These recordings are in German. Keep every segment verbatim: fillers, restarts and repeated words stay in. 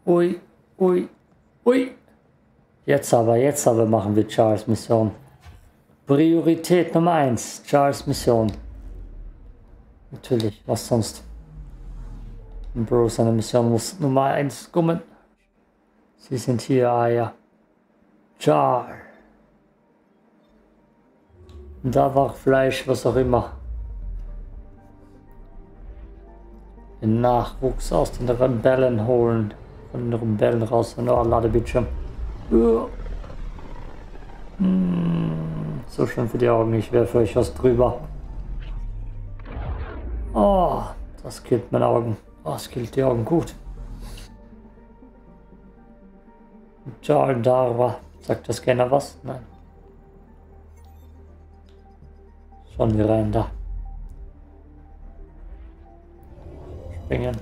Ui, ui, ui. Jetzt aber, jetzt aber machen wir Charles Mission. Priorität Nummer eins, Charles Mission. Natürlich, was sonst? Bro, seine Mission muss Nummer eins kommen. Sie sind hier, ah ja. Charles. Da war Fleisch, was auch immer. Den Nachwuchs aus den Rebellen holen. Von den Rebellen raus. Und oh, Ladebildschirm. Uh. Hm, so schön für die Augen. Ich werfe euch was drüber. Oh, das killt meine Augen. Oh, das killt die Augen gut. Charles Darwa. Sagt das keiner was? Nein. Schauen wir rein da. Springen.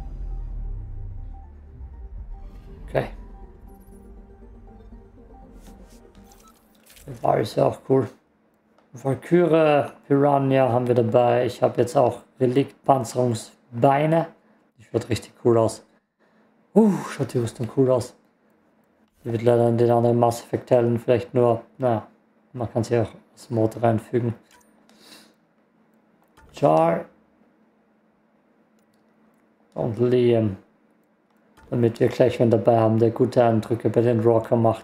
Okay. War ist ja auch cool. Valkyrie Piranha haben wir dabei. Ich habe jetzt auch Relikt-Panzerungsbeine. Die schaut richtig cool aus. Uh, schaut die Rüstung cool aus. Die wird leider in den anderen Mass Effect Teilen vielleicht nur, naja, man kann sie auch als Mod reinfügen. Char und Liam, damit wir gleich einen dabei haben, der gute Eindrücke bei den Rocker macht.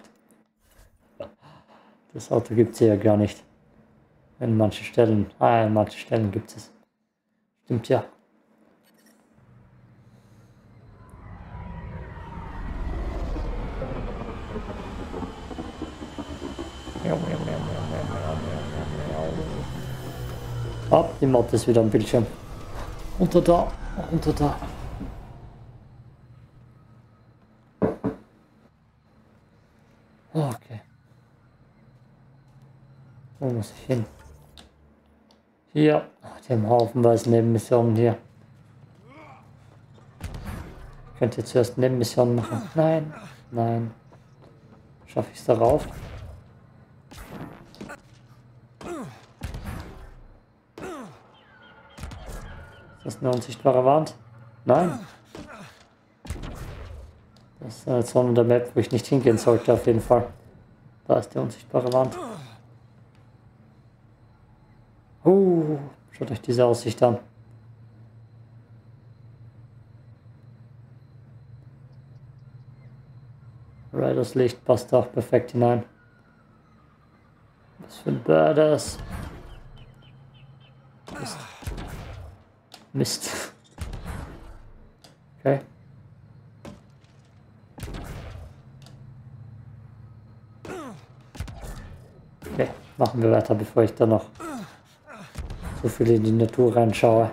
Das Auto gibt es ja gar nicht. In manchen Stellen, ah, in manchen Stellen gibt es. Stimmt ja. Ah, die Mod ist wieder am Bildschirm. Unter da, unter da. Okay. Wo muss ich hin? Hier. Die haben haufenweise Nebenmissionen hier. Ich könnte jetzt zuerst Nebenmissionen machen. Nein, nein. Schaffe ich es darauf? Ist das eine unsichtbare Wand? Nein. Das ist eine Zone der Map, wo ich nicht hingehen sollte, auf jeden Fall. Da ist die unsichtbare Wand. Uh, schaut euch diese Aussicht an. Riders Licht passt auch perfekt hinein. Was für ein Badass. Mist. Mist. Okay. Okay, machen wir weiter, bevor ich da noch so viel in die Natur reinschaue.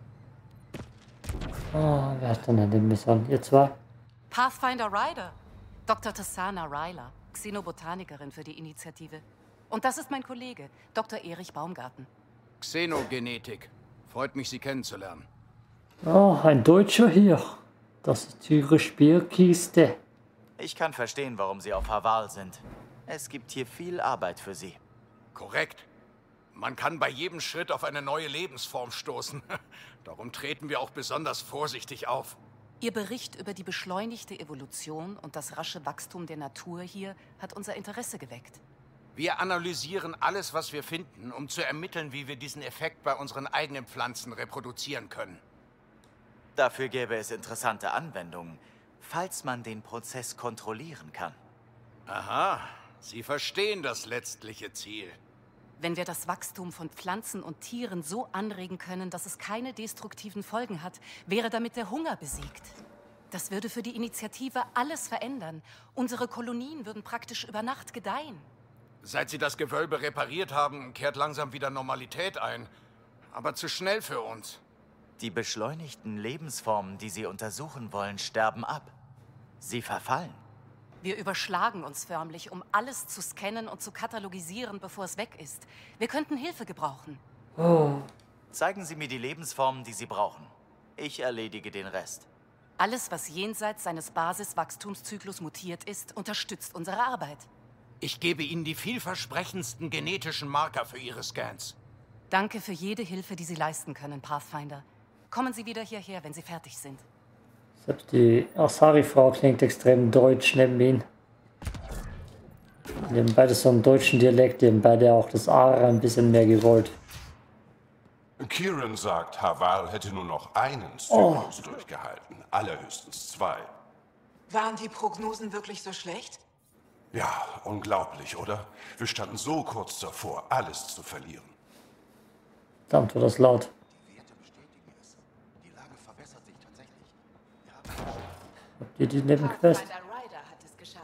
Oh, wer hat denn an dem Mission? Ihr zwei? Pathfinder Ryder. Doktor Tessana Ryler, Xenobotanikerin für die Initiative. Und das ist mein Kollege, Doktor Erich Baumgarten. Xenogenetik. Freut mich, Sie kennenzulernen. Oh, ein Deutscher hier. Das ist Ihre Spielkiste. Ich kann verstehen, warum Sie auf Haval sind. Es gibt hier viel Arbeit für Sie. Korrekt. Man kann bei jedem Schritt auf eine neue Lebensform stoßen. Darum treten wir auch besonders vorsichtig auf. Ihr Bericht über die beschleunigte Evolution und das rasche Wachstum der Natur hier hat unser Interesse geweckt. Wir analysieren alles, was wir finden, um zu ermitteln, wie wir diesen Effekt bei unseren eigenen Pflanzen reproduzieren können. Dafür gäbe es interessante Anwendungen, falls man den Prozess kontrollieren kann. Aha, Sie verstehen das letztliche Ziel. Wenn wir das Wachstum von Pflanzen und Tieren so anregen können, dass es keine destruktiven Folgen hat, wäre damit der Hunger besiegt. Das würde für die Initiative alles verändern. Unsere Kolonien würden praktisch über Nacht gedeihen. Seit Sie das Gewölbe repariert haben, kehrt langsam wieder Normalität ein. Aber zu schnell für uns. Die beschleunigten Lebensformen, die Sie untersuchen wollen, sterben ab. Sie verfallen. Wir überschlagen uns förmlich, um alles zu scannen und zu katalogisieren, bevor es weg ist. Wir könnten Hilfe gebrauchen. Oh. Zeigen Sie mir die Lebensformen, die Sie brauchen. Ich erledige den Rest. Alles, was jenseits seines Basiswachstumszyklus mutiert ist, unterstützt unsere Arbeit. Ich gebe Ihnen die vielversprechendsten genetischen Marker für Ihre Scans. Danke für jede Hilfe, die Sie leisten können, Pathfinder. Kommen Sie wieder hierher, wenn Sie fertig sind. Selbst die Asari-Frau klingt extrem deutsch neben ihn. Die haben beide so einen deutschen Dialekt, die haben beide auch das A ein bisschen mehr gewollt. Kieran sagt, Haval hätte nur noch einen Zyklus oh. durchgehalten, allerhöchstens zwei. Waren die Prognosen wirklich so schlecht? Ja, unglaublich, oder? Wir standen so kurz davor, alles zu verlieren. Verdammt, war das laut. Die Werte bestätigen es. Die Lage verbessert sich tatsächlich. Habt ihr die Nebenquest? Pathfinder Ryder hat es geschafft.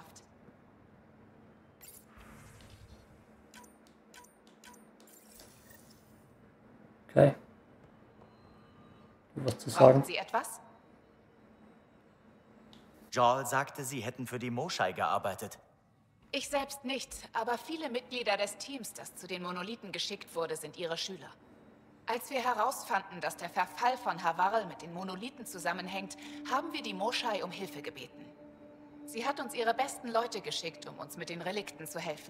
Okay. Du was zu sagen? Brauchen Sie etwas? Joel sagte, Sie hätten für die Moschei gearbeitet. Ich selbst nicht, aber viele Mitglieder des Teams, das zu den Monolithen geschickt wurde, sind ihre Schüler. Als wir herausfanden, dass der Verfall von Havarl mit den Monolithen zusammenhängt, haben wir die Moschei um Hilfe gebeten. Sie hat uns ihre besten Leute geschickt, um uns mit den Relikten zu helfen.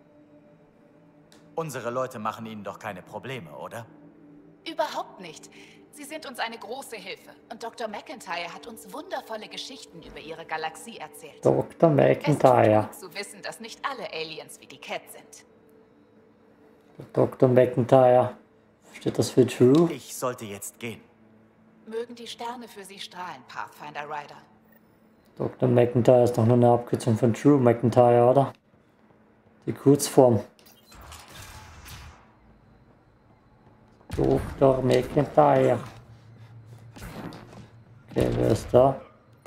Unsere Leute machen Ihnen doch keine Probleme, oder? Überhaupt nicht. Sie sind uns eine große Hilfe. Und Doktor McIntyre hat uns wundervolle Geschichten über ihre Galaxie erzählt. Doktor McIntyre. Es tut gut zu wissen, dass nicht alle Aliens wie die Cat sind. Doktor McIntyre. Steht das für True? Ich sollte jetzt gehen. Mögen die Sterne für Sie strahlen, Pathfinder Ryder. Doktor McIntyre ist doch nur eine Abkürzung von True McIntyre, oder? Die Kurzform. Doktor McIntyre. Okay, wer ist da?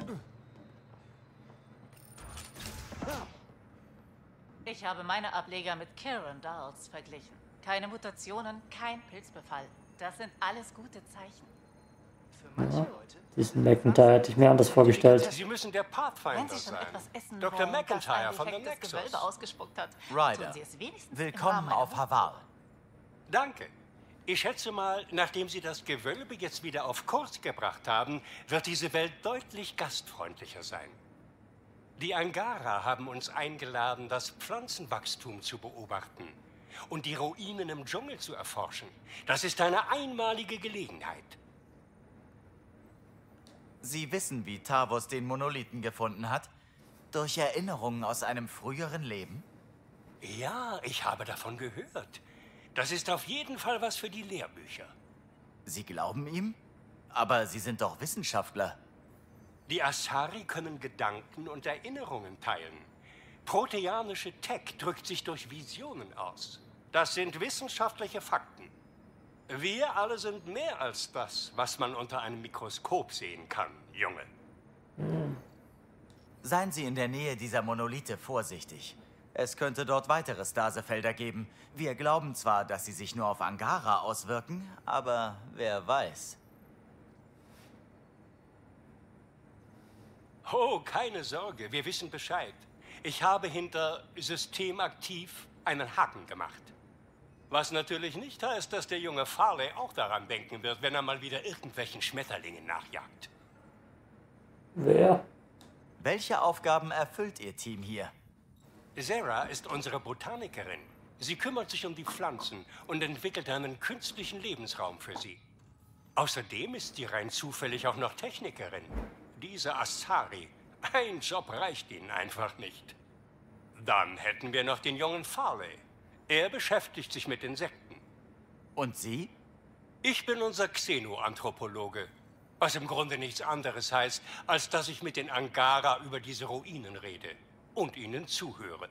Ich habe meine Ableger mit Kieran Dawes verglichen. Keine Mutationen, kein Pilzbefall. Das sind alles gute Zeichen. Für manche Ja, Leute. diesen McIntyre hätte ich mir anders vorgestellt. Sie müssen der Wenn Pathfinder Sie schon sein. etwas essen Doktor wollen, das McIntyre ein von der defektes Nexus. Gewölbe ausgespuckt hat, Ryder, tun Sie es wenigstens im willkommen Rahmen auf einer Havarl. Danke. Ich schätze mal, nachdem Sie das Gewölbe jetzt wieder auf Kurs gebracht haben, wird diese Welt deutlich gastfreundlicher sein. Die Angara haben uns eingeladen, das Pflanzenwachstum zu beobachten und die Ruinen im Dschungel zu erforschen. Das ist eine einmalige Gelegenheit. Sie wissen, wie Tavos den Monolithen gefunden hat? Durch Erinnerungen aus einem früheren Leben? Ja, ich habe davon gehört. Das ist auf jeden Fall was für die Lehrbücher. Sie glauben ihm? Aber Sie sind doch Wissenschaftler. Die Asari können Gedanken und Erinnerungen teilen. Proteanische Tech drückt sich durch Visionen aus. Das sind wissenschaftliche Fakten. Wir alle sind mehr als das, was man unter einem Mikroskop sehen kann, Junge. Seien Sie in der Nähe dieser Monolithe vorsichtig. Es könnte dort weitere Stasefelder geben. Wir glauben zwar, dass sie sich nur auf Angara auswirken, aber wer weiß. Oh, keine Sorge, wir wissen Bescheid. Ich habe hinter System aktiv einen Haken gemacht. Was natürlich nicht heißt, dass der junge Farley auch daran denken wird, wenn er mal wieder irgendwelchen Schmetterlingen nachjagt. Wer? Welche Aufgaben erfüllt Ihr Team hier? Sarah ist unsere Botanikerin. Sie kümmert sich um die Pflanzen und entwickelt einen künstlichen Lebensraum für sie. Außerdem ist sie rein zufällig auch noch Technikerin. Diese Asari, ein Job reicht ihnen einfach nicht. Dann hätten wir noch den jungen Farley. Er beschäftigt sich mit Insekten. Und Sie? Ich bin unser Xenoanthropologe, was im Grunde nichts anderes heißt, als dass ich mit den Angara über diese Ruinen rede und ihnen zuhöre.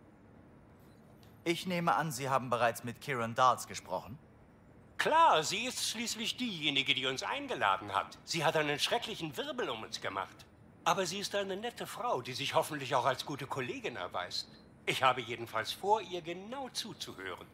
Ich nehme an, Sie haben bereits mit Kieran Dawes gesprochen. Klar, sie ist schließlich diejenige, die uns eingeladen hat. Sie hat einen schrecklichen Wirbel um uns gemacht. Aber sie ist eine nette Frau, die sich hoffentlich auch als gute Kollegin erweist. Ich habe jedenfalls vor, ihr genau zuzuhören.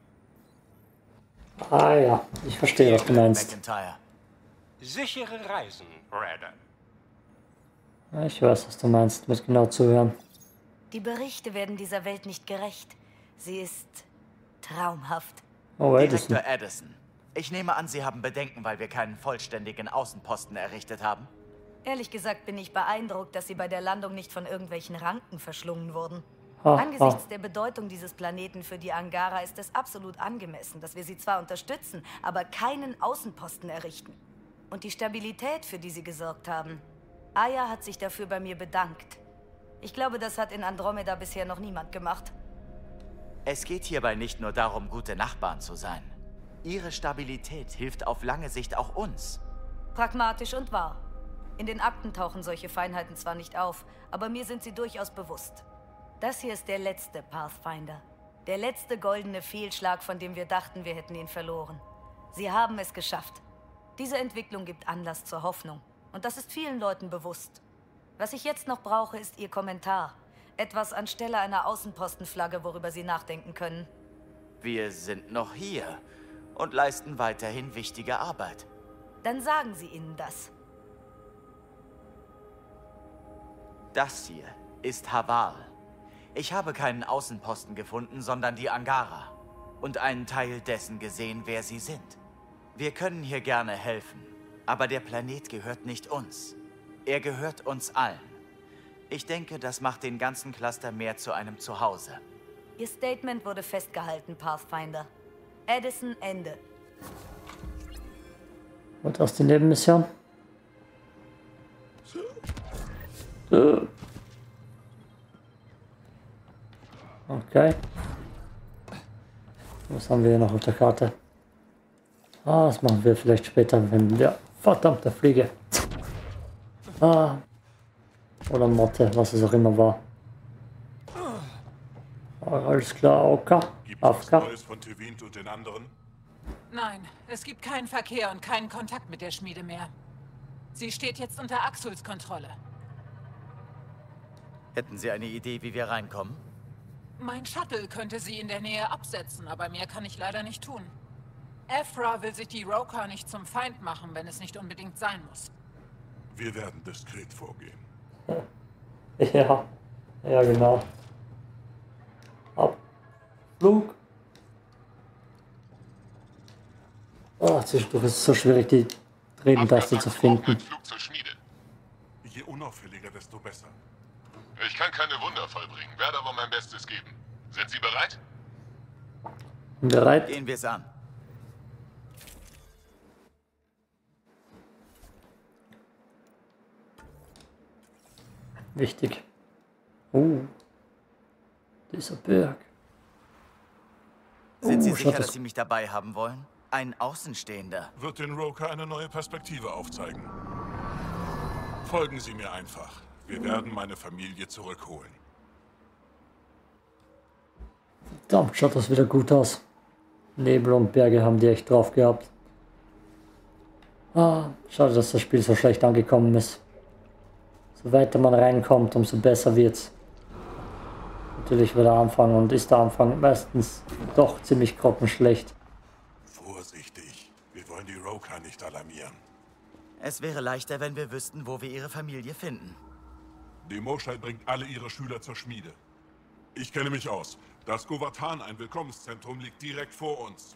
Ah ja, ich verstehe, was du meinst. McIntyre. Sichere Reisen, Ryder. Ja, ich weiß, was du meinst, mit genau zuhören. Die Berichte werden dieser Welt nicht gerecht. Sie ist traumhaft. Oh, Edison. Direktor Edison. Ich nehme an, Sie haben Bedenken, weil wir keinen vollständigen Außenposten errichtet haben? Ehrlich gesagt bin ich beeindruckt, dass sie bei der Landung nicht von irgendwelchen Ranken verschlungen wurden. Ha, Angesichts ha. der Bedeutung dieses Planeten für die Angara ist es absolut angemessen, dass wir sie zwar unterstützen, aber keinen Außenposten errichten. Und die Stabilität, für die sie gesorgt haben, Aya hat sich dafür bei mir bedankt. Ich glaube, das hat in Andromeda bisher noch niemand gemacht. Es geht hierbei nicht nur darum, gute Nachbarn zu sein. Ihre Stabilität hilft auf lange Sicht auch uns. Pragmatisch und wahr. In den Akten tauchen solche Feinheiten zwar nicht auf, aber mir sind sie durchaus bewusst. Das hier ist der letzte Pathfinder. Der letzte goldene Fehlschlag, von dem wir dachten, wir hätten ihn verloren. Sie haben es geschafft. Diese Entwicklung gibt Anlass zur Hoffnung. Und das ist vielen Leuten bewusst. Was ich jetzt noch brauche, ist Ihr Kommentar. Etwas anstelle einer Außenpostenflagge, worüber Sie nachdenken können. Wir sind noch hier und leisten weiterhin wichtige Arbeit. Dann sagen Sie ihnen das. Das hier ist Haval. Ich habe keinen Außenposten gefunden, sondern die Angara. Und einen Teil dessen gesehen, wer sie sind. Wir können hier gerne helfen, aber der Planet gehört nicht uns. Er gehört uns allen. Ich denke, das macht den ganzen Cluster mehr zu einem Zuhause. Ihr Statement wurde festgehalten, Pathfinder. Addison, Ende. Und aus die Nebenmission? So. Okay. Was haben wir hier noch auf der Karte? Ah, das machen wir vielleicht später, wenn wir... Verdammte Fliege. Ah. Oder Motte, was es auch immer war. Ah, alles klar, okay. Gibt es Neues von Tevint und den anderen? Nein, es gibt keinen Verkehr und keinen Kontakt mit der Schmiede mehr. Sie steht jetzt unter Axuls Kontrolle. Hätten Sie eine Idee, wie wir reinkommen? Mein Shuttle könnte sie in der Nähe absetzen, aber mehr kann ich leider nicht tun. Ephra will sich die Roka nicht zum Feind machen, wenn es nicht unbedingt sein muss. Wir werden diskret vorgehen. Ja, ja genau. Abflug. Oh, zwischendurch ist es so schwierig, die Drehentaste zu finden. Flug zur Schmiede. Je unauffälliger, desto besser. Ich kann keine Wunder vollbringen, werde aber mein Bestes geben. Sind Sie bereit? Bereit? Gehen wir es an. Wichtig. Oh. Dieser Berg. Sind Sie Oh, sicher, schaut dass das- Sie mich dabei haben wollen? Ein Außenstehender. Wird den Roka eine neue Perspektive aufzeigen. Folgen Sie mir einfach. Wir werden meine Familie zurückholen. Verdammt, schaut das wieder gut aus. Nebel und Berge haben die echt drauf gehabt. Ah, schade, dass das Spiel so schlecht angekommen ist. So weiter man reinkommt, umso besser wird's. Natürlich wird der Anfang und ist der Anfang meistens doch ziemlich grottenschlecht. Vorsichtig. Wir wollen die Roka nicht alarmieren. Es wäre leichter, wenn wir wüssten, wo wir Ihre Familie finden. Die Moschei bringt alle ihre Schüler zur Schmiede. Ich kenne mich aus. Das Govatan, ein Willkommenszentrum, liegt direkt vor uns.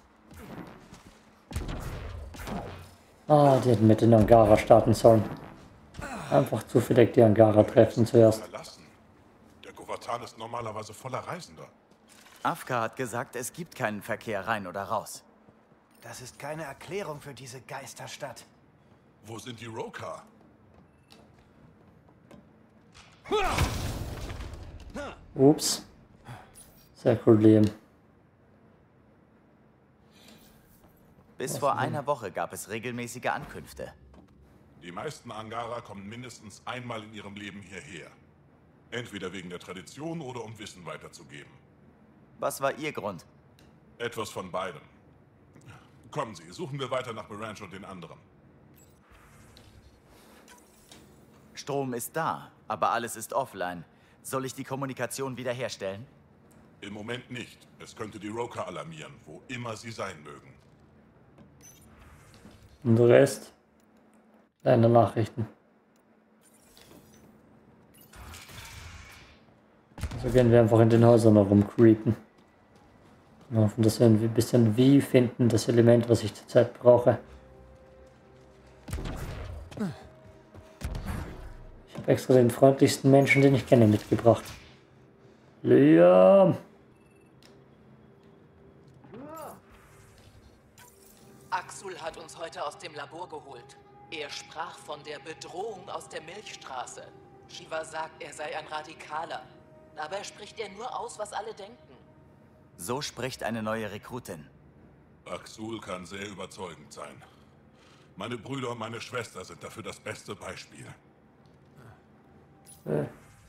Ah, die hätten mit den Angara starten sollen. Einfach zufällig die Angara treffen zuerst. Verlassen. Der Govatan ist normalerweise voller Reisender. Afka hat gesagt, es gibt keinen Verkehr rein oder raus. Das ist keine Erklärung für diese Geisterstadt. Wo sind die Roka? Ups. Sehr Problem. Bis vor einer Woche gab es regelmäßige Ankünfte. Die meisten Angara kommen mindestens einmal in ihrem Leben hierher. Entweder wegen der Tradition oder um Wissen weiterzugeben. Was war Ihr Grund? Etwas von beidem. Kommen Sie, suchen wir weiter nach Baranch und den anderen. Strom ist da, aber alles ist offline. Soll ich die Kommunikation wiederherstellen? Im Moment nicht. Es könnte die Roka alarmieren, wo immer sie sein mögen. Und der Rest? Deine Nachrichten. Also gehen wir einfach in den Häusern herumcreepen. Wir hoffen, dass wir ein bisschen wie finden, das Element, was ich zurzeit brauche. Ich habe extra den freundlichsten Menschen, den ich kenne, mitgebracht. Liam! Axul hat uns heute aus dem Labor geholt. Er sprach von der Bedrohung aus der Milchstraße. Shiva sagt, er sei ein Radikaler. Dabei spricht er nur aus, was alle denken. So spricht eine neue Rekrutin. Aksul kann sehr überzeugend sein. Meine Brüder und meine Schwester sind dafür das beste Beispiel. Äh.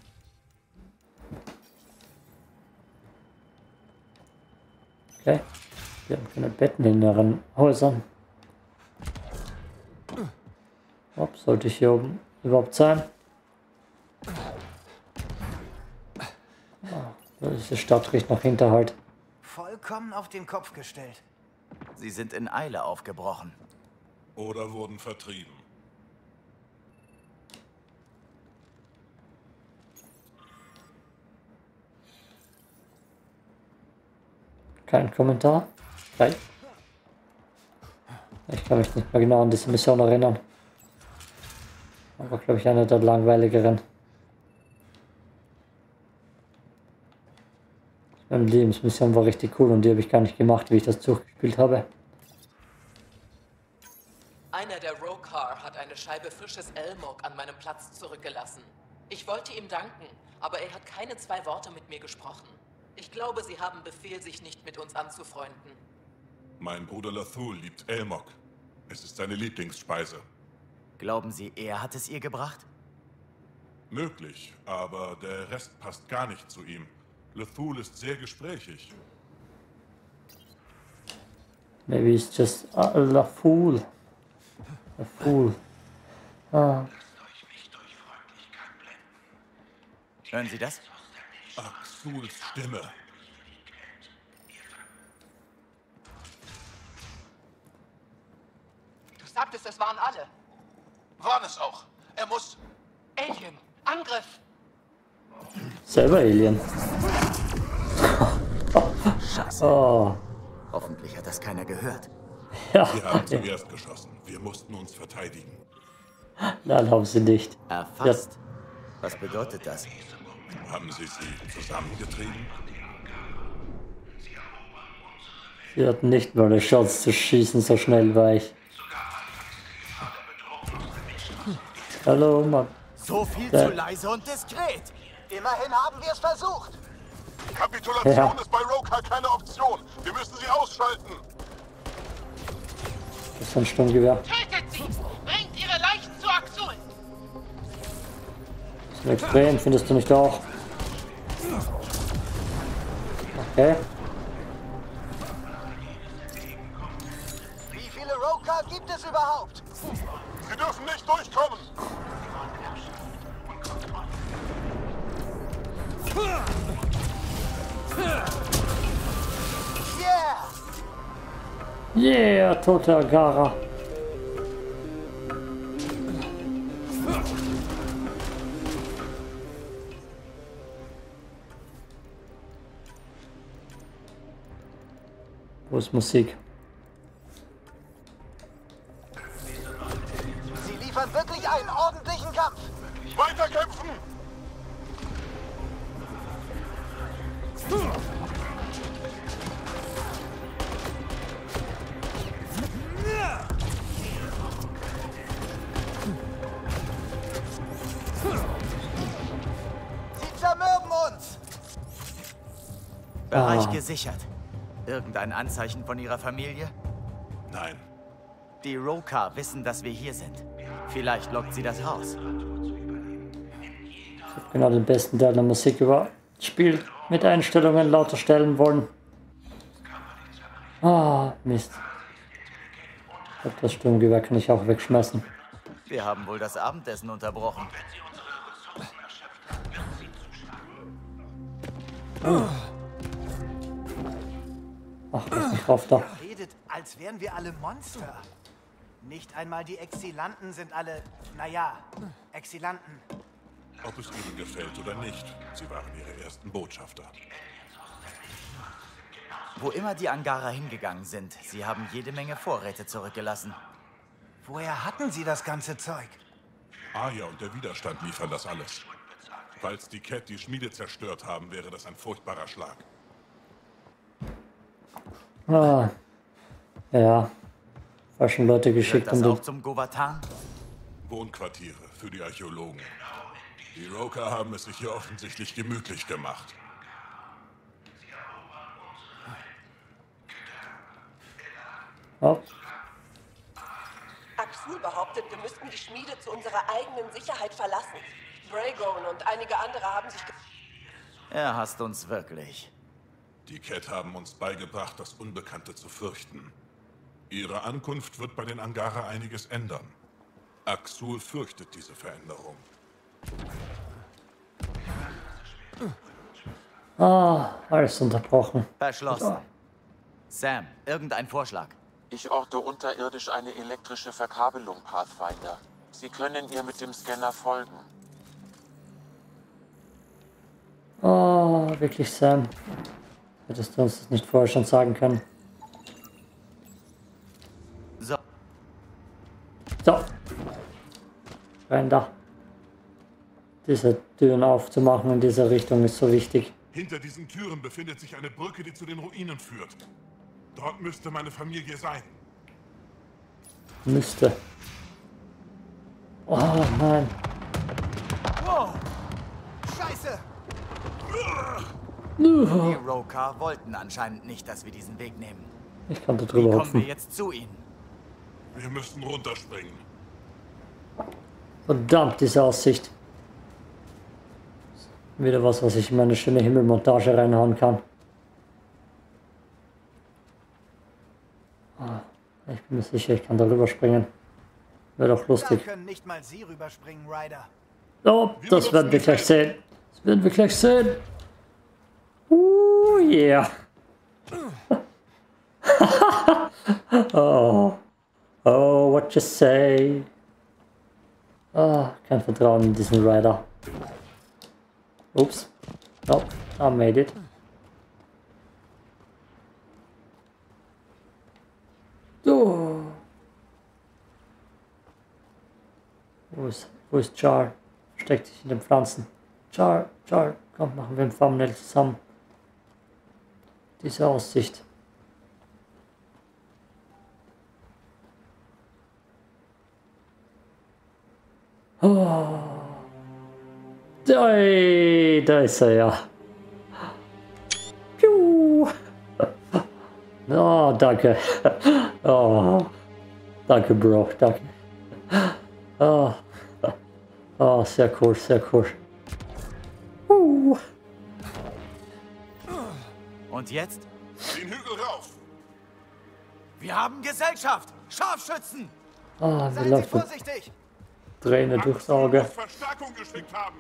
Okay. Wir haben keine Betten in ihren Häusern. Ob, sollte ich hier oben überhaupt sein? Ah, diese Stadt riecht nach Hinterhalt. Vollkommen auf den Kopf gestellt. Sie sind in Eile aufgebrochen. Oder wurden vertrieben. Kein Kommentar. Nein. Ich kann mich nicht mehr genau an diese Mission erinnern. Aber glaube ich eine der langweiligeren. Meine Lebensmission war richtig cool und die habe ich gar nicht gemacht, wie ich das durchgespielt habe. Einer der Rokar hat eine Scheibe frisches Elmok an meinem Platz zurückgelassen. Ich wollte ihm danken, aber er hat keine zwei Worte mit mir gesprochen. Ich glaube, sie haben Befehl, sich nicht mit uns anzufreunden. Mein Bruder Lathul liebt Elmok. Es ist seine Lieblingsspeise. Glauben Sie, er hat es ihr gebracht? Möglich, aber der Rest passt gar nicht zu ihm. Lathul ist sehr gesprächig. Maybe it's just a, a fool. A fool. Ah. Hören Sie das? Aksuls Stimme. Du sagtest, es waren alle. Waren es auch. Er muss... Alien! Angriff! Selber Alien. Scheiße. Oh. Hoffentlich hat das keiner gehört. Ja. Wir haben zuerst geschossen. Wir mussten uns verteidigen. Nein, haben sie nicht. Erfasst? Ja. Was bedeutet das? Haben Sie sie zusammengetrieben? Sie hatten nicht mal eine Chance zu schießen, so schnell war ich. Hallo, Mann. So viel ja. zu leise und diskret. Immerhin haben wir es versucht. Kapitulation ja. ist bei Rokar keine Option. Wir müssen sie ausschalten. Das ist ein Sturmgewehr. Tötet sie! Bringt ihre Leichen zu Aksul! Das ist ein Extrem, findest du nicht auch? Okay. Wie viele Rokar gibt es überhaupt? Sie dürfen nicht durchkommen. Yeah! Yeah, tote Angara. Wo ist Musik? Sie liefern wirklich einen ordentlichen Kampf. Weiterkämpfen! Sie zermürben uns! Bereich Ah. gesichert. Irgendein Anzeichen von Ihrer Familie? Nein. Die Rokar wissen, dass wir hier sind. Vielleicht lockt sie das raus. Ich habe genau den besten Teil der Musik überspielt. Mit Einstellungen lauter stellen wollen. Ah, Mist. Ich glaube, das Sturmgewehr kann ich auch wegschmeißen. Wir haben wohl das Abendessen unterbrochen. Oh. Ach, lass mich rauf da. Redet, als wären wir alle Monster. Nicht einmal die Exilanten sind alle, naja, Exilanten. Ob es Ihnen gefällt oder nicht, Sie waren Ihre ersten Botschafter. Wo immer die Angara hingegangen sind, sie haben jede Menge Vorräte zurückgelassen. Woher hatten sie das ganze Zeug? Aya und der Widerstand liefern das alles. Falls die Kett die Schmiede zerstört haben, wäre das ein furchtbarer Schlag. Ah. Ja. Falschen Leute geschickt. Gehört das Und auch zum Govatan? Wohnquartiere für die Archäologen. Die Roker haben es sich hier offensichtlich gemütlich gemacht. Oh. Axul behauptet, wir müssten die Schmiede zu unserer eigenen Sicherheit verlassen. Dragon und einige andere haben sich... Er hasst uns wirklich. Die Kett haben uns beigebracht, das Unbekannte zu fürchten. Ihre Ankunft wird bei den Angara einiges ändern. Axul fürchtet diese Veränderung. Ah, alles unterbrochen. Verschlossen. Sam, irgendein Vorschlag? Ich orte unterirdisch eine elektrische Verkabelung, Pathfinder. Sie können ihr mit dem Scanner folgen. Oh, wirklich, Sam. Hättest du uns das nicht vorher schon sagen können. So. So. Rein da. Diese Türen aufzumachen in dieser Richtung ist so wichtig. Hinter diesen Türen befindet sich eine Brücke, die zu den Ruinen führt. Dort müsste meine Familie sein. Müsste. Oh nein. Wow. Scheiße. Die Roker wollten anscheinend nicht, dass wir diesen Weg nehmen. Ich kann da Wie drüber kommen hopfen. wir jetzt zu ihnen? Wir müssen runterspringen. Verdammt, diese Aussicht. Wieder was, was ich in meine schöne Himmelmontage reinhauen kann. Ah, ich bin mir sicher, ich kann da rüberspringen. Wäre doch lustig. Da können nicht mal Sie rüberspringen, Ryder. Oh, das werden wir gleich sehen. Das werden wir gleich sehen. Uh, yeah. oh. Oh, what you say? Ah, kein Vertrauen in diesen Rider. Ups. Oh, I made it. So. Wo ist, wo ist Char? Steckt sich in den Pflanzen. Char, Char, komm, machen wir ein Thumbnail zusammen. Diese Aussicht. Oh. Oi, da ist er ja. Piu. Oh, danke. Oh, danke, Bro, danke. Oh, oh, sehr cool, sehr cool. Uh. Und jetzt? Den Hügel rauf! Wir haben Gesellschaft! Scharfschützen! Ah, wir Seien Sie laufen vorsichtig! Träne durchs Auge. Verstärkung geschickt haben.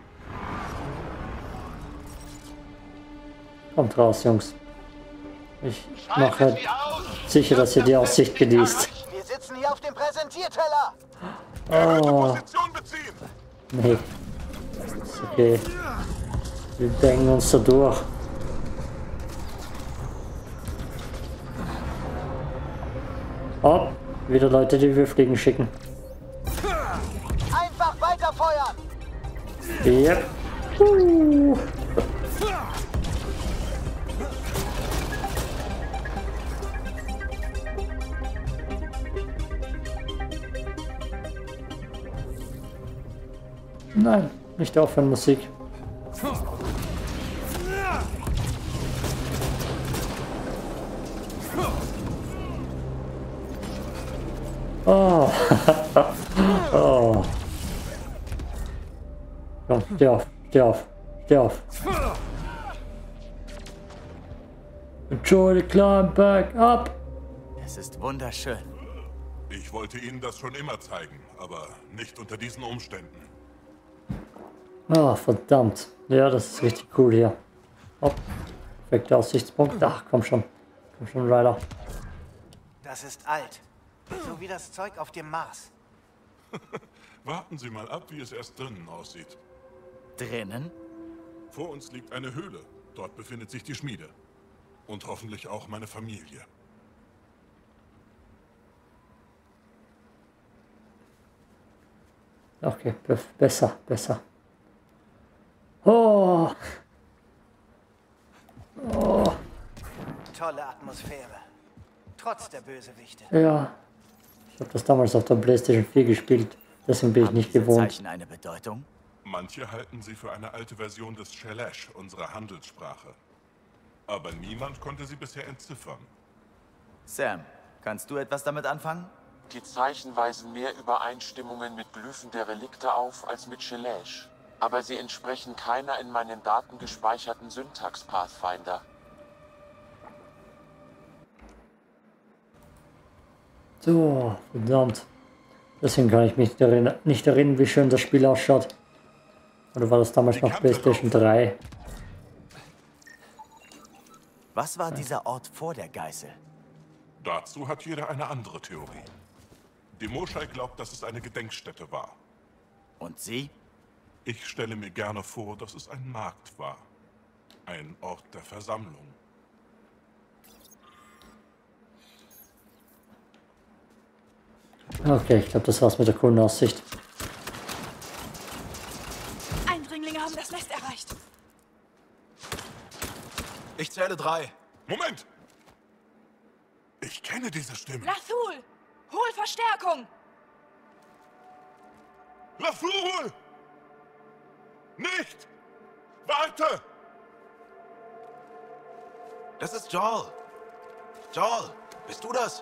Kommt raus, Jungs. Ich mache sicher, dass ihr die Aussicht genießt. Wir sitzen hier auf dem Präsentierteller! Oh. Nee. Ist okay. Wir bangen uns da durch. Oh, wieder Leute, die Würfligen schicken. Einfach weiterfeuern! Yep. Uh. Nein, nicht aufhören, Musik. Oh. Oh. Komm, steh auf, steh auf, steh auf. Enjoy the climb back up. Es ist wunderschön. Ich wollte Ihnen das schon immer zeigen, aber nicht unter diesen Umständen. Ah, verdammt. Ja, das ist richtig cool hier. Hopp. Perfekter Aussichtspunkt. Ach, komm schon. Komm schon, Ryder. Das ist alt. So wie das Zeug auf dem Mars. Warten Sie mal ab, wie es erst drinnen aussieht. Drinnen? Vor uns liegt eine Höhle. Dort befindet sich die Schmiede. Und hoffentlich auch meine Familie. Okay, besser, besser. Oh. Oh. Tolle Atmosphäre. Trotz der Bösewichte. Ja. Ich habe das damals auf der PlayStation vier gespielt. Deswegen bin ich Haben nicht diese gewohnt. Zeichen eine Bedeutung? Manche halten sie für eine alte Version des Shelesh, unserer Handelssprache. Aber niemand konnte sie bisher entziffern. Sam, kannst du etwas damit anfangen? Die Zeichen weisen mehr Übereinstimmungen mit Glyphen der Relikte auf als mit Shelesh. Aber sie entsprechen keiner in meinen Daten gespeicherten Syntax, Pathfinder. So, verdammt. Deswegen kann ich mich nicht erinnern, nicht erinnern, wie schön das Spiel ausschaut. Oder war das damals noch PlayStation drei? Was war dieser Ort vor der Geißel? Dazu hat jeder eine andere Theorie. Die Moschei glaubt, dass es eine Gedenkstätte war. Und Sie? Ich stelle mir gerne vor, dass es ein Markt war. Ein Ort der Versammlung. Okay, ich glaube, das war's mit der coolen Aussicht. Eindringlinge haben das Nest erreicht. Ich zähle drei. Moment! Ich kenne diese Stimme. Lathul! Hol Verstärkung! Lathul! Nicht! Warte! Das ist Joel. Joel, bist du das?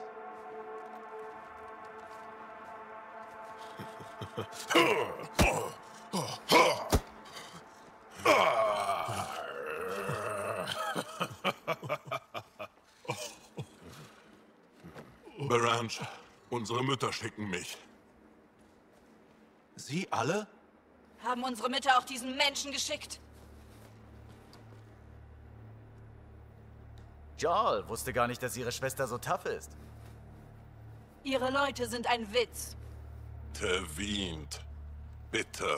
Baranch, unsere Mütter schicken mich. Sie alle? Haben unsere Mütter auch diesen Menschen geschickt? Joel wusste gar nicht, dass ihre Schwester so tough ist. Ihre Leute sind ein Witz. Tevint, bitte.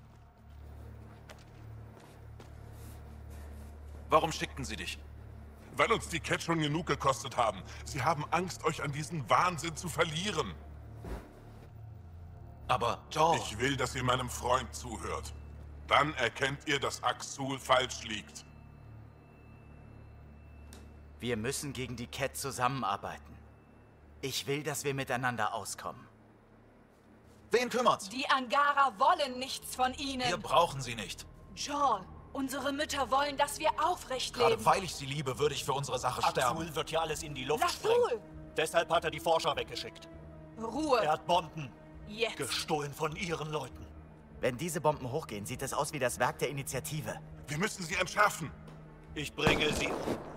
Warum schickten sie dich? Weil uns die Cat schon genug gekostet haben. Sie haben Angst, euch an diesen Wahnsinn zu verlieren. Aber, Joel... Ich will, dass ihr meinem Freund zuhört. Dann erkennt ihr, dass Aksul falsch liegt. Wir müssen gegen die Cat zusammenarbeiten. Ich will, dass wir miteinander auskommen. Wen kümmert's? Die Angara wollen nichts von ihnen. Wir brauchen sie nicht. Joel, unsere Mütter wollen, dass wir aufrecht Gerade leben. weil ich sie liebe, würde ich für unsere Sache sterben. Aksul wird hier alles in die Luft Lathul! sprengen. Deshalb hat er die Forscher weggeschickt. Ruhe. Er hat Bomben Jetzt. gestohlen von ihren Leuten. Wenn diese Bomben hochgehen, sieht es aus wie das Werk der Initiative. Wir müssen sie entschärfen. Ich bringe sie.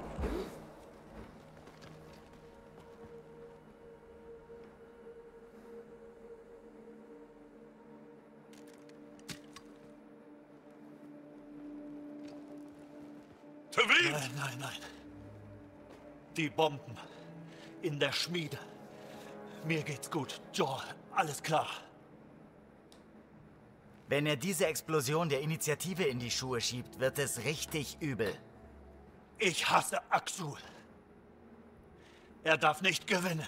Nein, nein, nein. Die Bomben in der Schmiede. Mir geht's gut. Joel, alles klar. Wenn er diese Explosion der Initiative in die Schuhe schiebt, wird es richtig übel. Ich hasse Aksul. Er darf nicht gewinnen.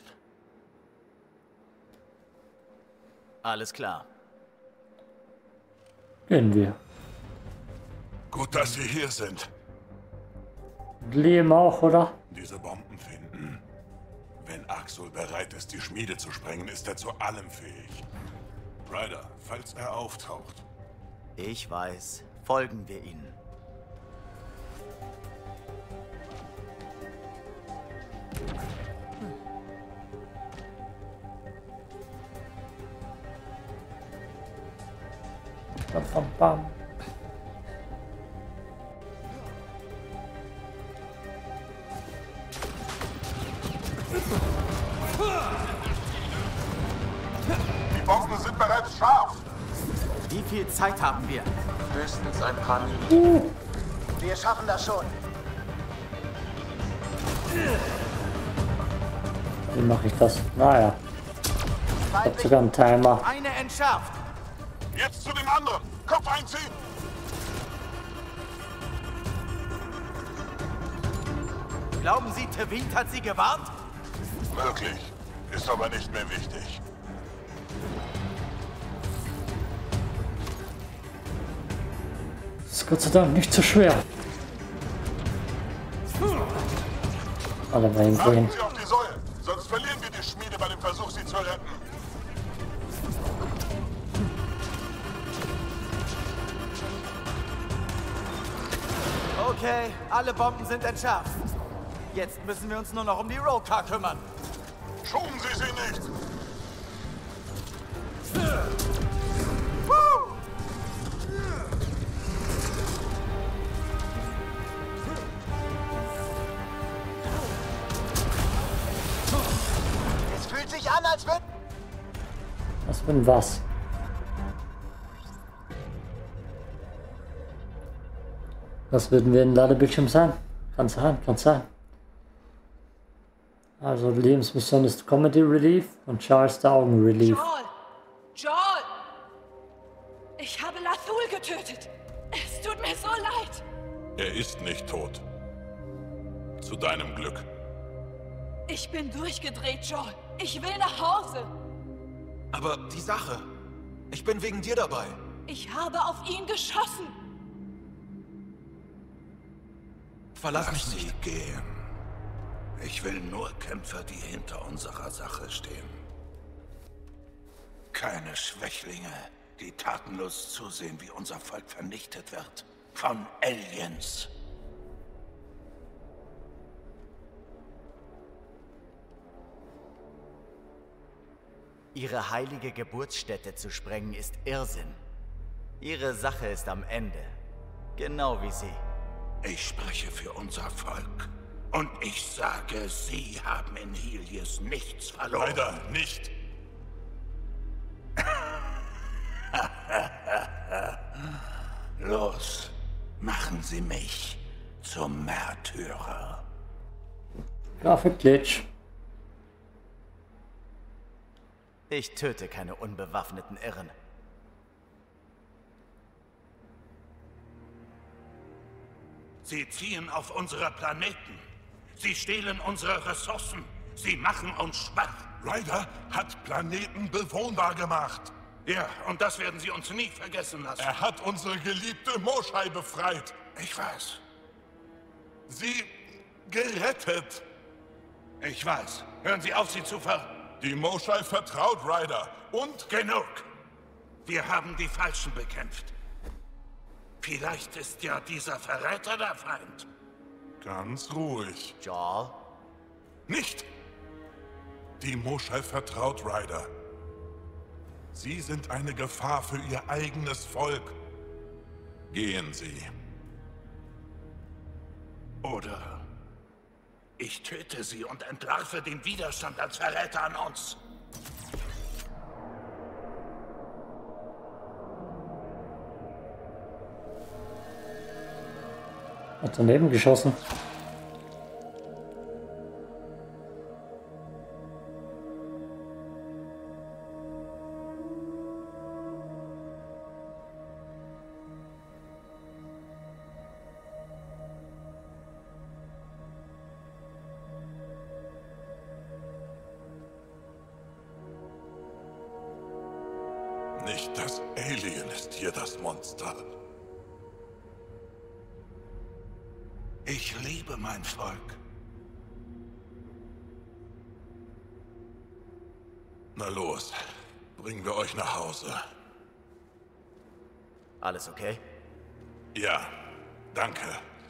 Alles klar. Gehen wir. Gut, dass Sie hier sind. Liam auch, oder? Diese Bomben finden. Wenn Aksul bereit ist, die Schmiede zu sprengen, ist er zu allem fähig. Ryder, falls er auftaucht. Ich weiß. Folgen wir ihnen. Bam, bam, bam. Die Bomben sind bereits scharf. Wie viel Zeit haben wir? Höchstens ein paar Minuten. Wir schaffen das schon. Wie mache ich das? Naja. Ich hab sogar einen Timer. Eine entschärft. Jetzt zu dem anderen. Kopf einziehen. Glauben Sie, Tevint hat Sie gewarnt? Möglich. Ist aber nicht mehr wichtig. Das ist Gott sei Dank nicht so schwer. Alle mal irgendwo hin. Achten Sie auf die Säule, sonst verlieren wir die Schmiede bei dem Versuch, sie zu retten. Okay, alle Bomben sind entschärft. Jetzt müssen wir uns nur noch um die Rollcar kümmern. Schonen Sie sie nicht! Es fühlt sich an, als wenn... Was wenn was? Was würden wir in Ladebildschirm sein? Kann sein, kann sein. Also Lebensmission ist Comedy Relief und Charles der Augen Relief. Joel! Joel! Ich habe Lathul getötet! Es tut mir so leid! Er ist nicht tot. Zu deinem Glück. Ich bin durchgedreht, Joel. Ich will nach Hause. Aber die Sache. Ich bin wegen dir dabei. Ich habe auf ihn geschossen. Verlass mich Lass nicht. sie gehen. Ich will nur Kämpfer, die hinter unserer Sache stehen. Keine Schwächlinge, die tatenlos zusehen, wie unser Volk vernichtet wird. Von Aliens. Ihre heilige Geburtsstätte zu sprengen ist Irrsinn. Ihre Sache ist am Ende. Genau wie Sie. Ich spreche für unser Volk. Und ich sage, Sie haben in Helios nichts verloren. Leider nicht. Los, machen Sie mich zum Märtyrer. Grafikglitch. Ich töte keine unbewaffneten Irren. Sie ziehen auf unsere Planeten. Sie stehlen unsere Ressourcen. Sie machen uns schwach. Ryder hat Planeten bewohnbar gemacht. Ja, und das werden Sie uns nie vergessen lassen. Er hat unsere geliebte Moschei befreit. Ich weiß. Sie gerettet. Ich weiß. Hören Sie auf, sie zu ver... Die Moschei vertraut Ryder. Und... Genug. Wir haben die Falschen bekämpft. Vielleicht ist ja dieser Verräter der Feind. Ganz ruhig. Joel? Nicht! Die Moschei vertraut Ryder. Sie sind eine Gefahr für ihr eigenes Volk. Gehen Sie. Oder ich töte Sie und entlarve den Widerstand als Verräter an uns. Hat daneben geschossen. Nicht das Alien ist hier das Monster. Ich liebe mein Volk. Na los, bringen wir euch nach Hause. Alles okay? Ja, danke.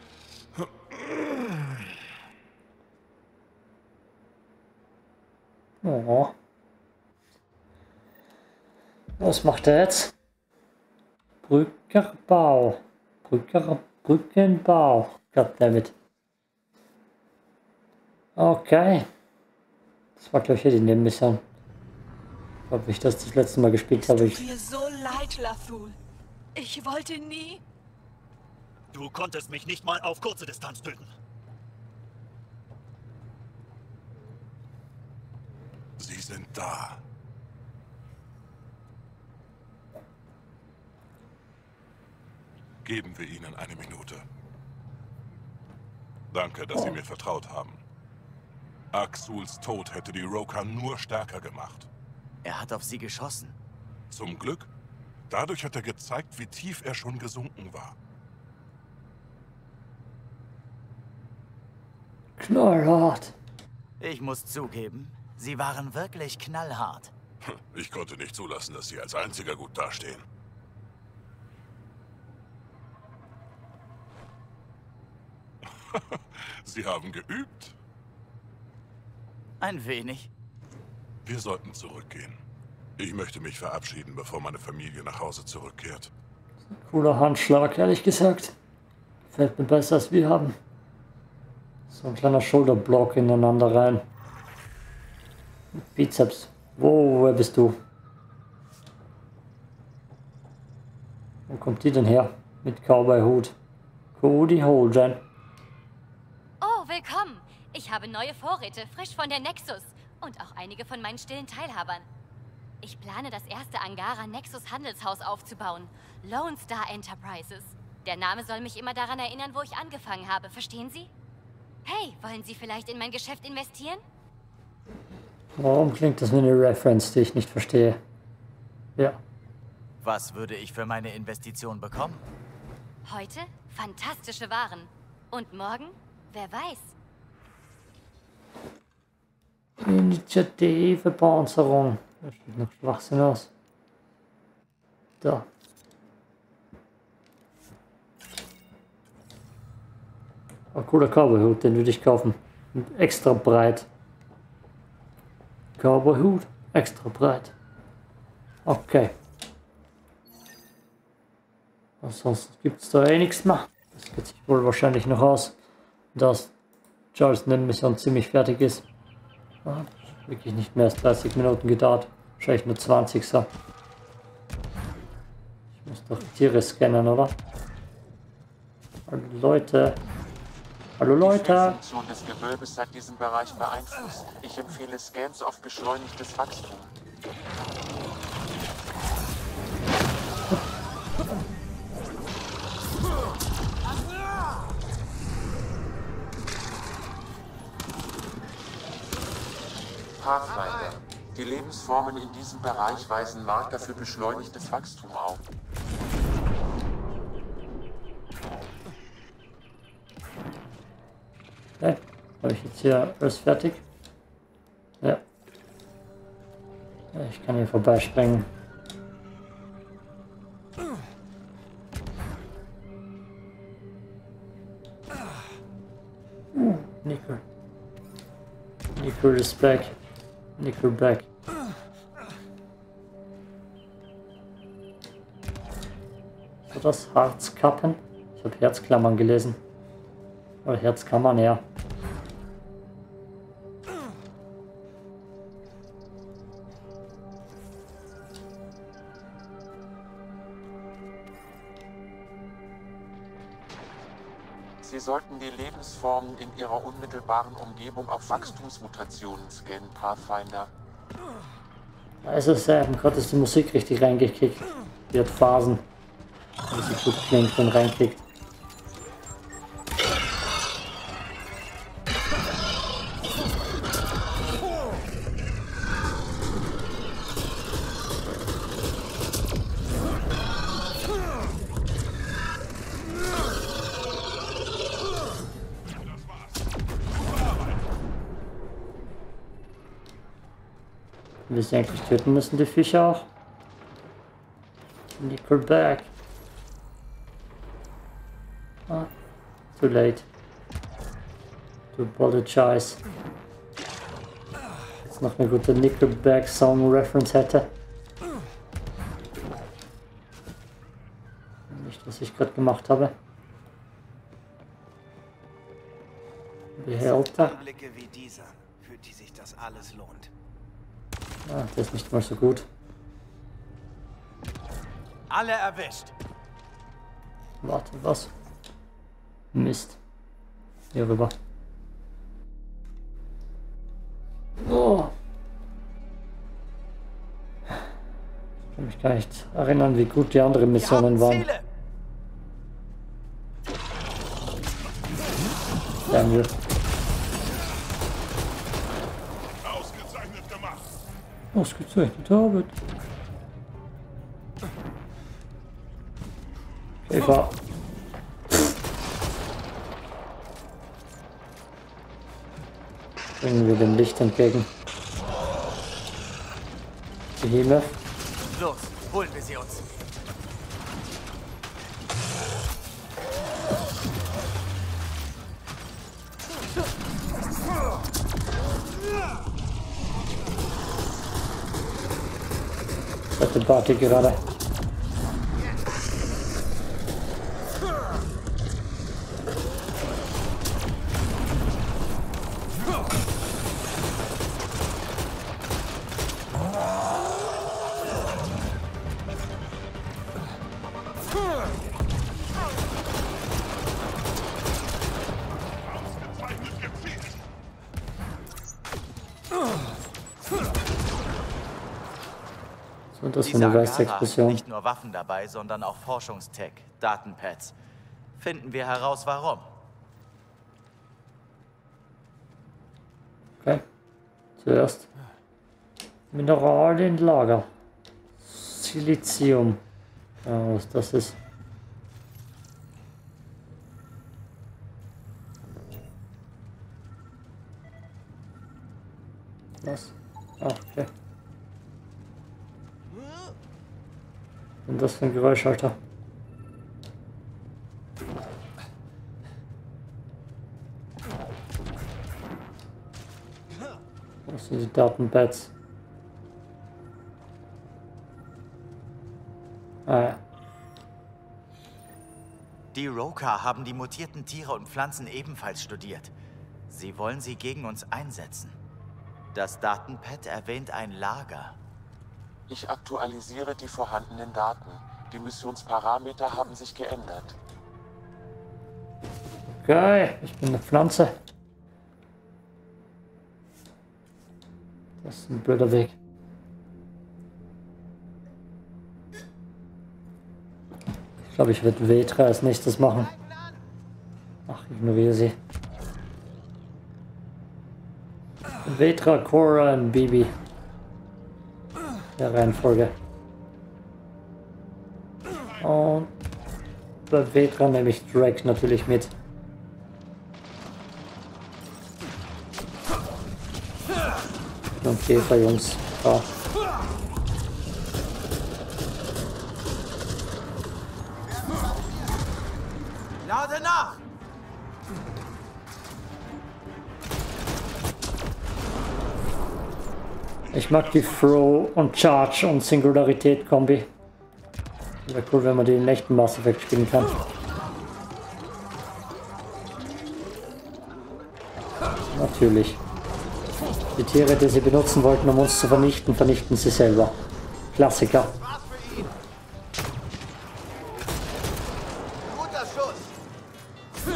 Oh. Was macht er jetzt? Brückerbau. Brücker, Brückenbau. Goddammit. Okay. Das war, glaube ich, hier die Nebenmission. Ich glaube, ich das das letzte Mal gespielt habe. Es tut mir so leid, Lathul. Ich wollte nie... Du konntest mich nicht mal auf kurze Distanz töten. Sie sind da. Geben wir ihnen eine Minute. Danke, dass Sie mir vertraut haben. Aksuls Tod hätte die Roka nur stärker gemacht. Er hat auf sie geschossen. Zum Glück. Dadurch hat er gezeigt, wie tief er schon gesunken war. Knallhart. Ich muss zugeben, sie waren wirklich knallhart. Ich konnte nicht zulassen, dass Sie als Einziger gut dastehen. Sie haben geübt. Ein wenig. Wir sollten zurückgehen. Ich möchte mich verabschieden, bevor meine Familie nach Hause zurückkehrt. Cooler Handschlag, ehrlich gesagt. Gefällt mir besser, als wir haben. So ein kleiner Schulterblock ineinander rein. Mit Bizeps. Wo, wer bist du? Wo kommt die denn her? Mit Cowboy-Hut. Cody Holden. Oh, willkommen. Ich habe neue Vorräte, frisch von der Nexus. Und auch einige von meinen stillen Teilhabern. Ich plane, das erste Angara Nexus Handelshaus aufzubauen. Lone Star Enterprises. Der Name soll mich immer daran erinnern, wo ich angefangen habe. Verstehen Sie? Hey, wollen Sie vielleicht in mein Geschäft investieren? Warum klingt das wie eine Reference, die ich nicht verstehe? Ja. Was würde ich für meine Investition bekommen? Heute fantastische Waren. Und morgen, wer weiß. Initiative Panzerung. Das sieht noch Schwachsinn aus. Da. Ein cooler Cowboy-Hut, den würde ich kaufen. Und extra breit. Cowboy-Hut, extra breit. Okay. Ansonsten gibt es da eh nichts mehr. Das geht sich wohl wahrscheinlich noch aus, dass Charles Mission ziemlich fertig ist. Ah, wirklich nicht mehr als dreißig Minuten gedauert. Wahrscheinlich nur zwanzig so. Ich muss doch Tiere scannen, oder? Hallo Leute. Hallo Leute. Die Funktion des Gewölbes hat diesen Bereich beeinflusst. Ich empfehle Scans auf beschleunigtes Wachstum. Pathfinder. Die Lebensformen in diesem Bereich weisen Marker für beschleunigtes Wachstum auf. Okay. Habe ich jetzt hier alles fertig? Ja. Ja, ich kann hier vorbeispringen. Uh, Nickel. Nickel is back. Nickelback. So, das Harzkappen. Ich habe Herzklammern gelesen. Oder Herzkammern, ja. Sie sollten die Lebensformen in ihrer unmittelbaren Umgebung auf Wachstumsmutationen scannen, Pathfinder. Also sagen, gerade ist die Musik richtig reingekickt. Die hat Phasen. Wie sie gut klingt und reinkickt. Wir sie eigentlich töten müssen, die Fische auch. Nickelback. Ah, too late. To apologize. Jetzt noch eine gute Nickelback Song Reference hätte. Nicht, was ich gerade gemacht habe. Behälter. Anblicke wie dieser, für die sich das alles lohnt. Ah, der ist nicht mal so gut. Alle erwischt. Warte, was? Mist. Hier rüber. Oh. Ich kann mich gar nicht erinnern, wie gut die anderen Missionen waren. Daniel. Ausgezeichnet gemacht. Ausgezeichnet, Arbeit. Käfer. Bringen wir dem Licht entgegen. Behemoth. Los, holen wir sie uns. Fette Party gerade. Und das ist eine Geistexplosion. Nicht nur Waffen dabei, sondern auch Forschungstech, Datenpads. Finden wir heraus, warum. Okay. Zuerst Mineralien Lager. Silizium. Ja, was das ist. Was? Ah, okay. Und das für ein Geräusch, Alter. Was sind die Datenpads? Ah ja. Die Roka haben die mutierten Tiere und Pflanzen ebenfalls studiert. Sie wollen sie gegen uns einsetzen. Das Datenpad erwähnt ein Lager. Ich aktualisiere die vorhandenen Daten. Die Missionsparameter haben sich geändert. Geil, ich bin eine Pflanze. Das ist ein blöder Weg. Ich glaube, ich werde Vetra als nächstes machen. Ach, ignoriere sie. Vetra, Cora und Bibi. Der Reihenfolge. Und bei Vetra nehme ich Drake natürlich mit. Und Käfer, Jungs. Ja. Lade nach! Ich mag die Throw und Charge und Singularität Kombi. Wäre cool, wenn man die in echten Mass Effect spielen kann. Natürlich. Die Tiere, die sie benutzen wollten, um uns zu vernichten, vernichten sie selber. Klassiker. Guter Schuss.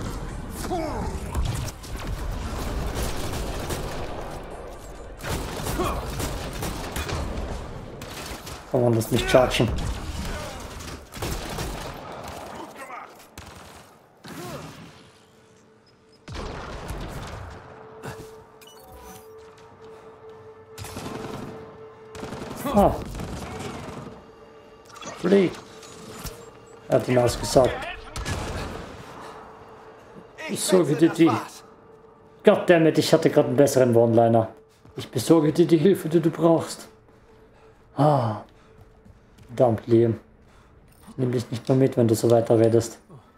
Kann man das nicht chargen? Ah. Flieg. Er hat ihn ausgesagt. Ich besorge dir die... Goddammit, ich hatte gerade einen besseren One-Liner. Ich besorge dir die Hilfe, die du brauchst. Ah. Verdammt, Liam. Ich nehme dich nicht mehr mit, wenn du so weiter redest.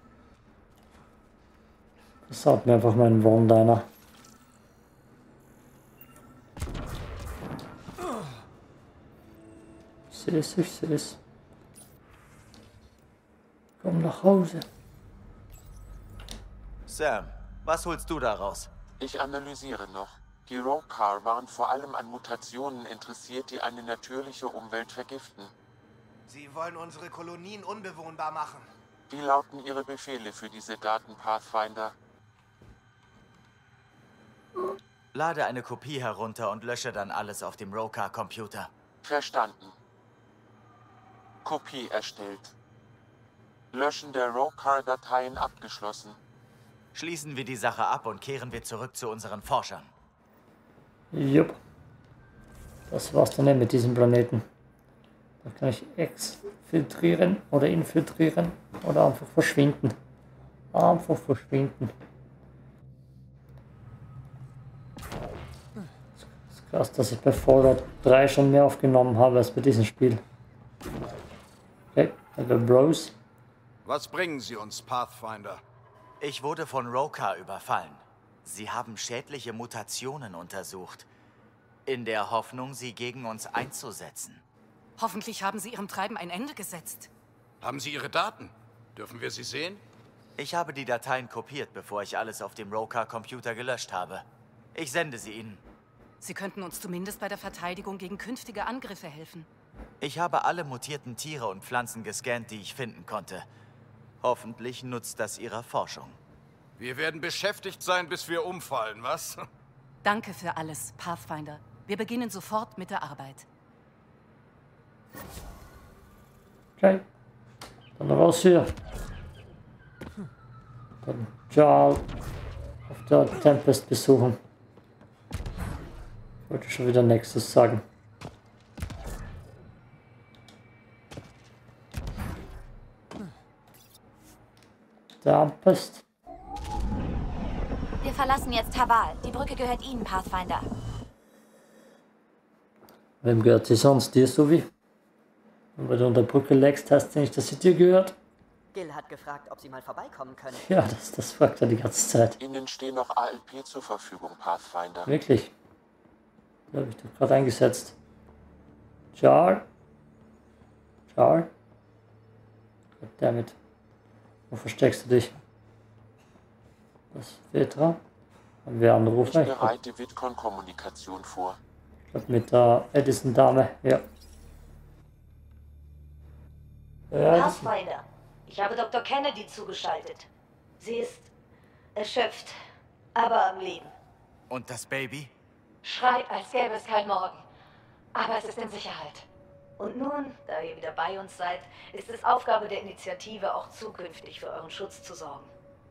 Sag mir einfach meinen One-Liner. Ich sehe es, ich sehe es. Komm nach Hause. Sam, was holst du daraus? Ich analysiere noch. Die Roka waren vor allem an Mutationen interessiert, die eine natürliche Umwelt vergiften. Sie wollen unsere Kolonien unbewohnbar machen. Wie lauten Ihre Befehle für diese Daten, Pathfinder? Lade eine Kopie herunter und lösche dann alles auf dem Roka-Computer. Verstanden. Kopie erstellt. Löschen der Roka-Dateien abgeschlossen. Schließen wir die Sache ab und kehren wir zurück zu unseren Forschern. Jupp. Das war's dann nicht mit diesem Planeten. Da kann ich exfiltrieren oder infiltrieren oder einfach verschwinden. Einfach verschwinden. Das ist krass, dass ich bei Fallout drei schon mehr aufgenommen habe als bei diesem Spiel. Okay, also Bros. Was bringen Sie uns, Pathfinder? Ich wurde von Roka überfallen. Sie haben schädliche Mutationen untersucht, in der Hoffnung, sie gegen uns einzusetzen. Hoffentlich haben Sie Ihrem Treiben ein Ende gesetzt. Haben Sie Ihre Daten? Dürfen wir sie sehen? Ich habe die Dateien kopiert, bevor ich alles auf dem Roka-Computer gelöscht habe. Ich sende sie Ihnen. Sie könnten uns zumindest bei der Verteidigung gegen künftige Angriffe helfen. Ich habe alle mutierten Tiere und Pflanzen gescannt, die ich finden konnte. Hoffentlich nutzt das Ihrer Forschung. Wir werden beschäftigt sein, bis wir umfallen, was? Danke für alles, Pathfinder. Wir beginnen sofort mit der Arbeit. Okay. Dann raus hier. Dann Jarl auf der Tempest besuchen. Ich wollte schon wieder Nexus sagen. Tempest. Wir verlassen jetzt Haval. Die Brücke gehört Ihnen, Pathfinder. Wem gehört sie sonst? Dir, Suvi? Und wenn du unter der Brücke legst, heißt ja nicht, dass sie dir gehört. Gil hat gefragt, ob Sie mal vorbeikommen können. Ja, das, das fragt er die ganze Zeit. Ihnen stehen noch A L P zur Verfügung, Pathfinder. Wirklich? Die habe ich doch gerade eingesetzt. Jarl? Jarl? Goddammit. Wo versteckst du dich? Das ist Vetra. Haben wir Anrufer? Ich bereite Vidcon-Kommunikation vor. Ich glaube mit der Edison-Dame, ja. Ja, Pathfinder. Ich habe Doktor Kennedy zugeschaltet. Sie ist erschöpft, aber am Leben. Und das Baby? Schreit, als gäbe es kein Morgen. Aber es ist in Sicherheit. Und nun, da ihr wieder bei uns seid, ist es Aufgabe der Initiative, auch zukünftig für euren Schutz zu sorgen.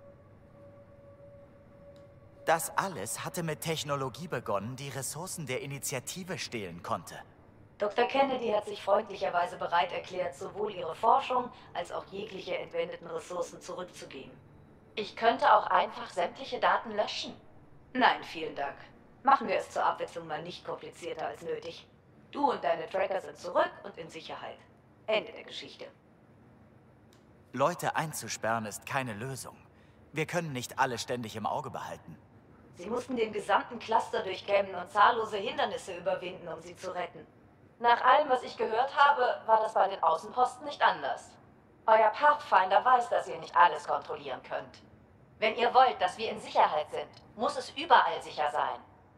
Das alles hatte mit Technologie begonnen, die Ressourcen der Initiative stehlen konnte. Doktor Kennedy hat sich freundlicherweise bereit erklärt, sowohl ihre Forschung als auch jegliche entwendeten Ressourcen zurückzugeben. Ich könnte auch einfach sämtliche Daten löschen. Nein, vielen Dank. Machen wir es zur Abwechslung mal nicht komplizierter als nötig. Du und deine Tracker sind zurück und in Sicherheit. Ende der Geschichte. Leute einzusperren ist keine Lösung. Wir können nicht alle ständig im Auge behalten. Sie mussten den gesamten Cluster durchkämmen und zahllose Hindernisse überwinden, um sie zu retten. Nach allem, was ich gehört habe, war das bei den Außenposten nicht anders. Euer Pathfinder weiß, dass ihr nicht alles kontrollieren könnt. Wenn ihr wollt, dass wir in Sicherheit sind, muss es überall sicher sein.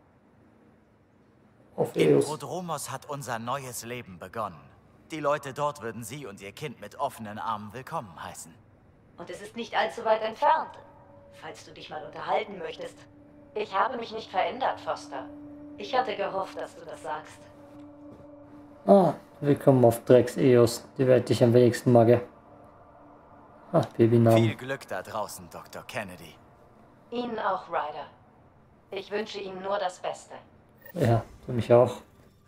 In Prodromos hat unser neues Leben begonnen. Die Leute dort würden Sie und Ihr Kind mit offenen Armen willkommen heißen. Und es ist nicht allzu weit entfernt, falls du dich mal unterhalten möchtest. Ich habe mich nicht verändert, Foster. Ich hatte gehofft, dass du das sagst. Ah, willkommen auf Drecks Eos, die Welt, die ich am wenigsten mag. Ach, Babynamen. Viel Glück da draußen, Doktor Kennedy. Ihnen auch, Ryder. Ich wünsche Ihnen nur das Beste. Ja, du mich auch.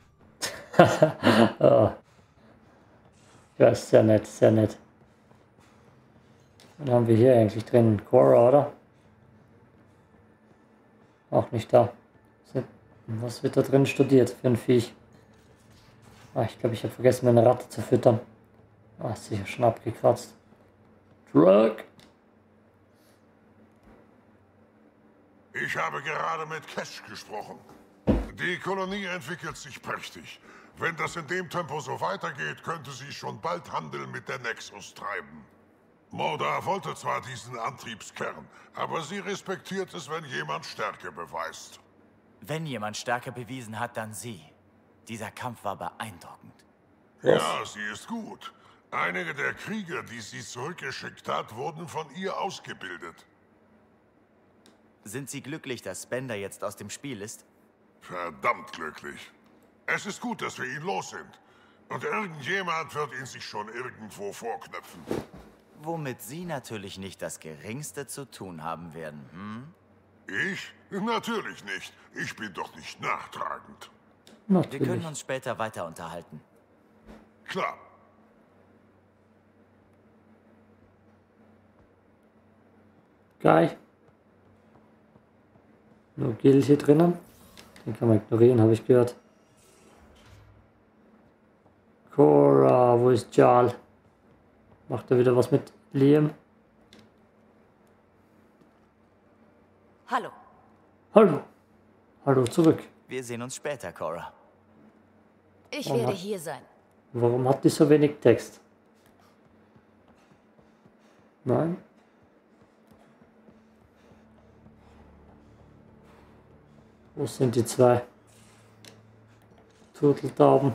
Oh. Ja, ist sehr nett, sehr nett. Was haben wir hier eigentlich drin? Cora, oder? Auch nicht da. Was wird da drin studiert für ein Viech? Ah, ich glaube, ich habe vergessen, meine Ratte zu füttern. Ah, ist sicher schon abgekratzt. Drug! Ich habe gerade mit Cash gesprochen. Die Kolonie entwickelt sich prächtig. Wenn das in dem Tempo so weitergeht, könnte sie schon bald Handel mit der Nexus treiben. Moda wollte zwar diesen Antriebskern, aber sie respektiert es, wenn jemand Stärke beweist. Wenn jemand Stärke bewiesen hat, dann sie. Dieser Kampf war beeindruckend. Ja, sie ist gut. Einige der Krieger, die sie zurückgeschickt hat, wurden von ihr ausgebildet. Sind Sie glücklich, dass Spender jetzt aus dem Spiel ist? Verdammt glücklich. Es ist gut, dass wir ihn los sind. Und irgendjemand wird ihn sich schon irgendwo vorknöpfen. Womit Sie natürlich nicht das Geringste zu tun haben werden, hm? Ich? Natürlich nicht. Ich bin doch nicht nachtragend. Natürlich. Wir können uns später weiter unterhalten. Klar. Geil. Nur Gil hier drinnen. Den kann man ignorieren, habe ich gehört. Cora, wo ist Jarl? Macht er wieder was mit Liam? Hallo. Hallo. Hallo zurück. Wir sehen uns später, Cora. Ich Oh, werde na. hier sein. Warum hat die so wenig Text? Nein. Wo sind die zwei Turteltauben?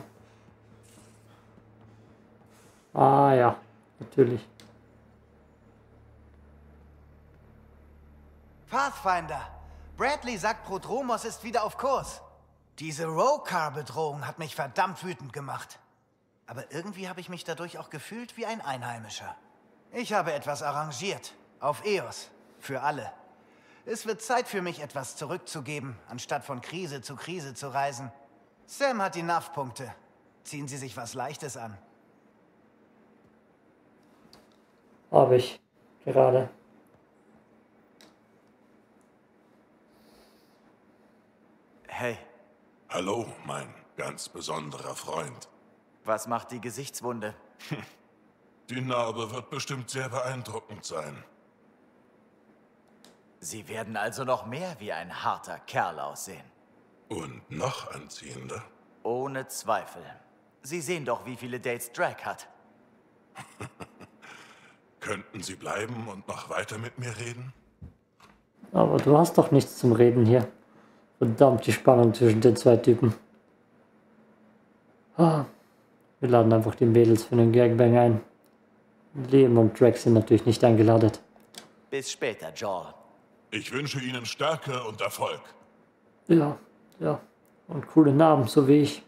Ah ja, natürlich. Pathfinder! Bradley sagt, Prodromos ist wieder auf Kurs. Diese Rocar-Bedrohung hat mich verdammt wütend gemacht. Aber irgendwie habe ich mich dadurch auch gefühlt wie ein Einheimischer. Ich habe etwas arrangiert. Auf Eos. Für alle. Es wird Zeit für mich, etwas zurückzugeben, anstatt von Krise zu Krise zu reisen. Sam hat die N A V-Punkte. Ziehen Sie sich was Leichtes an. Habe ich. Gerade. Hey. Hallo, mein ganz besonderer Freund. Was macht die Gesichtswunde? Die Narbe wird bestimmt sehr beeindruckend sein. Sie werden also noch mehr wie ein harter Kerl aussehen. Und noch anziehender? Ohne Zweifel. Sie sehen doch, wie viele Dates Drake hat. Könnten Sie bleiben und noch weiter mit mir reden? Aber du hast doch nichts zum Reden hier. Verdammt, die Spannung zwischen den zwei Typen. Ah, wir laden einfach die Mädels für den Gangbang ein. Liam und Drake sind natürlich nicht eingeladen. Bis später, Joel. Ich wünsche Ihnen Stärke und Erfolg. Ja, ja. Und coole Namen, so wie ich.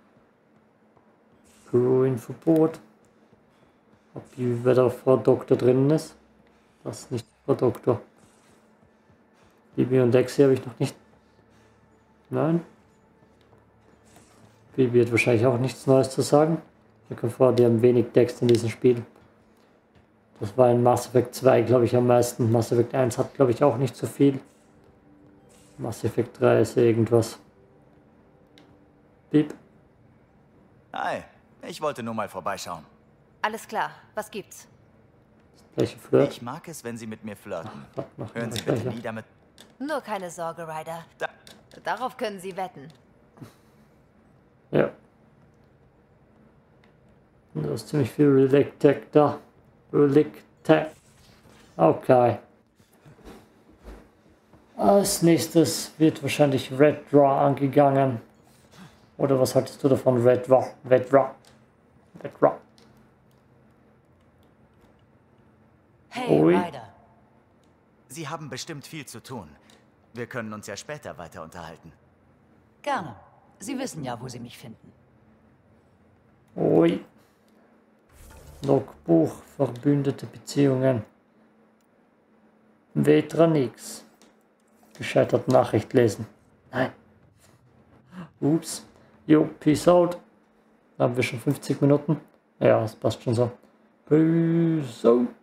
Crew-Infobot. Ob die wer da Frau Doktor drin ist? Das ist nicht Frau Doktor. Bibi und Lexi habe ich noch nicht. Nein. Bibi hat wahrscheinlich auch nichts Neues zu sagen. Ich komme vor, die haben wenig Text in diesem Spiel. Das war in Mass Effect zwei, glaube ich, am meisten. Mass Effect eins hat, glaube ich, auch nicht so viel. Mass Effect drei ist irgendwas. Piep. Hi, ich wollte nur mal vorbeischauen. Alles klar, was gibt's? Gleiche Flirt. Ich mag es, wenn Sie mit mir flirten. Ach, noch Hören mal Sie bitte gleicher. nie damit... Nur keine Sorge, Ryder. Da. Darauf können Sie wetten. Ja. Und da ist ziemlich viel Relic-Tech da. Relic-Tech. Okay. Als nächstes wird wahrscheinlich Red Draw angegangen. Oder was haltest du davon? Red Draw. Red Draw. Red Draw. Hey, Ui. Ryder. Sie haben bestimmt viel zu tun. Wir können uns ja später weiter unterhalten. Gerne. Sie wissen ja, wo Sie mich finden. Ui. Logbuch, verbündete Beziehungen. Vetra nix. Gescheitert Nachricht lesen. Nein. Ups. Jo, peace out. Haben wir schon fünfzig Minuten? Ja, das passt schon so. Peace out.